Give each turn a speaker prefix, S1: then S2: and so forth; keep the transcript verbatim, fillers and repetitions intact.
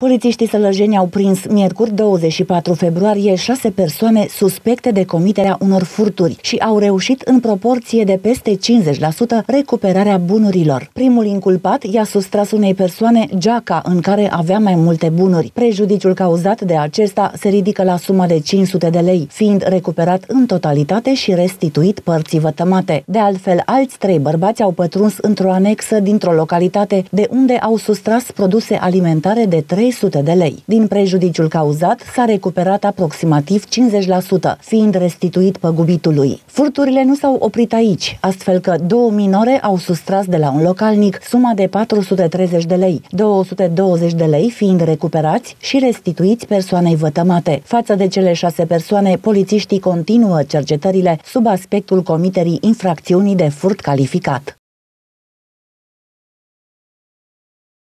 S1: Polițiștii sălăjeni au prins miercuri douăzeci și patru februarie șase persoane suspecte de comiterea unor furturi și au reușit în proporție de peste cincizeci la sută recuperarea bunurilor. Primul inculpat i-a sustras unei persoane geaca în care avea mai multe bunuri. Prejudiciul cauzat de acesta se ridică la suma de cinci sute de lei, fiind recuperat în totalitate și restituit părții vătămate. De altfel, alți trei bărbați au pătruns într-o anexă dintr-o localitate de unde au sustras produse alimentare de trei sute de lei. Din prejudiciul cauzat s-a recuperat aproximativ cincizeci la sută, fiind restituit păgubitului. Furturile nu s-au oprit aici, astfel că două minore au sustras de la un localnic suma de patru sute treizeci de lei, două sute douăzeci de lei fiind recuperați și restituiți persoanei vătămate. Față de cele șase persoane, polițiștii continuă cercetările sub aspectul comiterii infracțiunii de furt calificat.